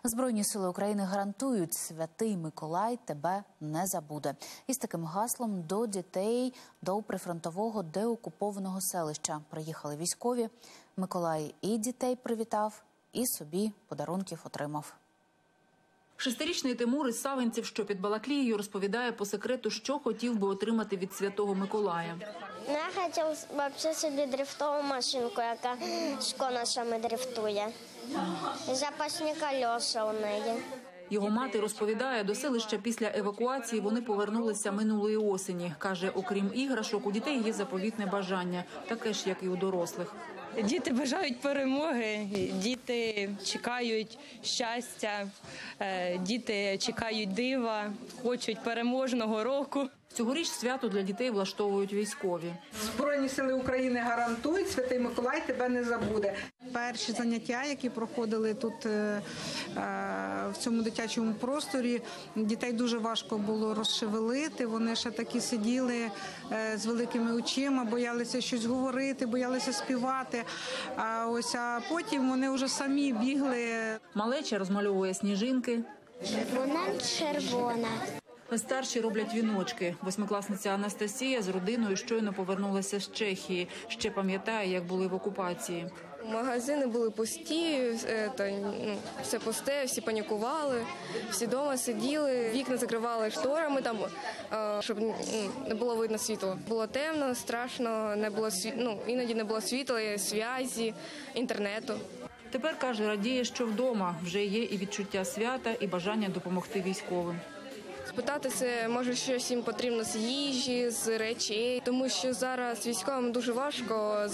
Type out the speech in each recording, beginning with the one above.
Збройні сили України гарантують, Святий Миколай тебе не забуде. Із таким гаслом до дітей до прифронтового деокупованого селища приїхали військові. Миколай і дітей привітав, і собі подарунків отримав. Шестирічний Тимур із Савинців, що під Балаклією, розповідає по секрету, що хотів би отримати від Святого Миколая. Я хотів взагалі собі дрифтову машинку, яка з конусами дрифтує. І запасні колеса у неї. Його мати розповідає, до селища після евакуації вони повернулися минулої осені. Каже, окрім іграшок, у дітей є заповітне бажання, таке ж, як і у дорослих. Діти бажають перемоги, діти чекають щастя, діти чекають дива, хочуть переможного року. Цьогоріч свято для дітей влаштовують військові. Збройні сили України гарантують, Святий Миколай тебе не забуде. Перші заняття, які проходили тут в цьому дитячому просторі, дітей дуже важко було розшевелити. Вони ще такі сиділи з великими очима, боялися щось говорити, боялися співати. А потім вони вже самі бігли. Малеча розмальовує сніжинки. Вона червона. Старші роблять віночки. Восьмикласниця Анастасія з родиною щойно повернулася з Чехії. Ще пам'ятає, як були в окупації. Магазини були пусті, все пусте, всі панікували, всі вдома сиділи, вікна закривали шторами, щоб не було видно світло. Було темно, страшно, іноді не було світла, зв'язі, інтернету. Тепер, каже, радіє, що вдома вже є і відчуття свята, і бажання допомогти військовим. Питатися, може, щось їм потрібно з їжі, з речей, тому що зараз військовим дуже важко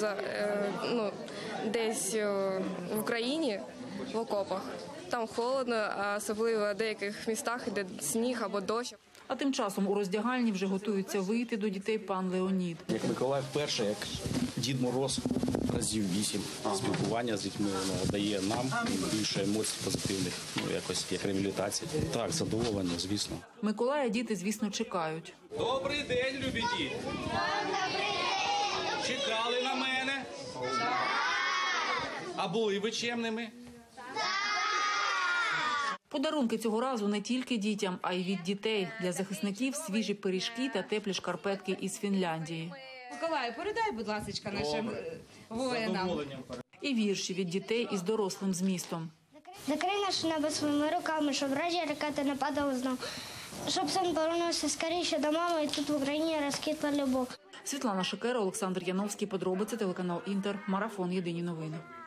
десь в Україні, в окопах. Там холодно, а особливо в деяких містах, де сніг або дощ. А тим часом у роздягальні вже готуються вийти до дітей пан Леонід. Як Миколай вперше, як Дід Мороз разів 8 спілкування з дітьми, воно дає нам більше емоцій позитивних, якось як реабілітація. Так, задоволення, звісно. Миколая діти, звісно, чекають. Добрий день, любі діти! Добрий день! Чекали на мене? А були ви чемними? Подарунки цього разу не тільки дітям, а й від дітей. Для захисників свіжі пиріжки та теплі шкарпетки із Фінляндії. Миколай, передай, будь ласка, нашим воїнам. І вірші від дітей із дорослим змістом. Закрий наше небо своїми руками, щоб вражі ракети не падали знов. Щоб сон повернувся скоріше до мами, і тут в Україні розквітла любов. Світлана Шикера, Олександр Яновський. Подробиці, телеканал Інтер. Марафон. Єдині новини.